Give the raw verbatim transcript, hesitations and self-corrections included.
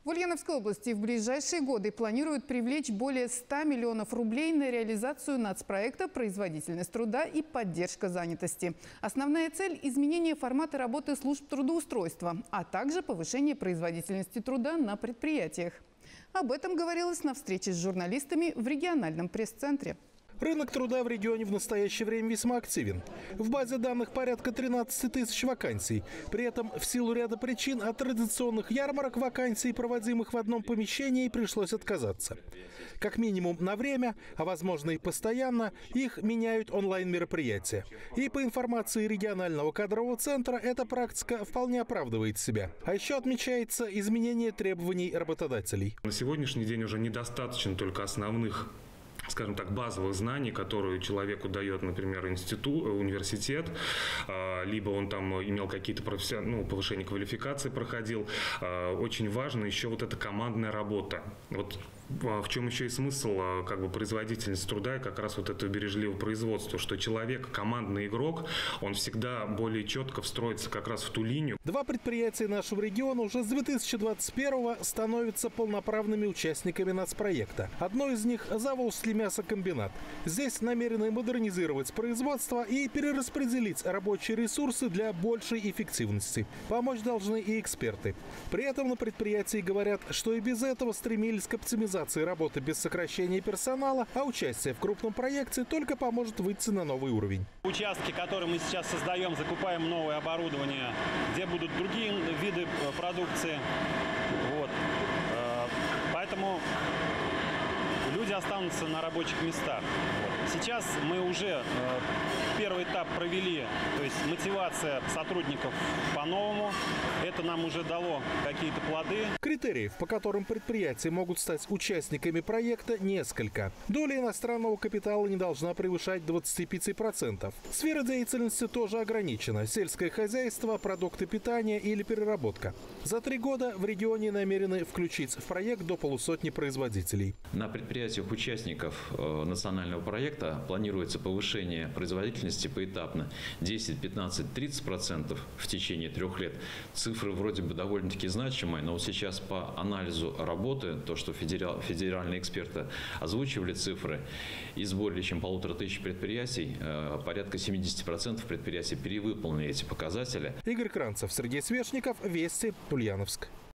В Ульяновской области в ближайшие годы планируют привлечь более ста миллионов рублей на реализацию нацпроекта «Производительность труда и поддержка занятости». Основная цель – изменение формата работы служб трудоустройства, а также повышение производительности труда на предприятиях. Об этом говорилось на встрече с журналистами в региональном пресс-центре. Рынок труда в регионе в настоящее время весьма активен. В базе данных порядка тринадцати тысяч вакансий. При этом в силу ряда причин от традиционных ярмарок вакансий, проводимых в одном помещении, пришлось отказаться. Как минимум на время, а возможно и постоянно, их меняют онлайн-мероприятия. И по информации регионального кадрового центра, эта практика вполне оправдывает себя. А еще отмечается изменение требований работодателей. На сегодняшний день уже недостаточно только основных, скажем так, базовых знаний, которые человеку дает, например, институт, университет, либо он там имел какие-то профессиональные, ну, повышение квалификации проходил. Очень важно еще вот эта командная работа. Вот в чем еще и смысл как бы производительности труда и как раз вот это бережливое производство, что человек, командный игрок, он всегда более четко встроится как раз в ту линию. Два предприятия нашего региона уже с две тысячи двадцать первого становятся полноправными участниками нацпроекта. Одно из них – Заволжский мясокомбинат. Здесь намерены модернизировать производство и перераспределить рабочие ресурсы для большей эффективности. Помочь должны и эксперты. При этом на предприятии говорят, что и без этого стремились к оптимизации работы без сокращения персонала, а участие в крупном проекте только поможет выйти на новый уровень. Участки, которые мы сейчас создаем, закупаем новое оборудование, где будут другие виды продукции. Вот. Поэтому люди останутся на рабочих местах. Сейчас мы уже первый этап провели, то есть мотивация сотрудников по-новому. Это нам уже дало какие-то плоды. Критериев, по которым предприятия могут стать участниками проекта, несколько. Доля иностранного капитала не должна превышать двадцати пяти процентов. Сфера деятельности тоже ограничена. Сельское хозяйство, продукты питания или переработка. За три года в регионе намерены включить в проект до полусотни производителей. На предприятиях участников национального проекта планируется повышение производительности поэтапно десять, пятнадцать, тридцать процентов в течение трех лет. Цифры вроде бы довольно-таки значимые, но вот сейчас по анализу работы, то, что федерал, федеральные эксперты озвучивали цифры, из более чем полутора тысяч предприятий порядка семидесяти процентов предприятий перевыполнили эти показатели. Игорь Кранцев, Сергей Свешников, Вести, Ульяновск.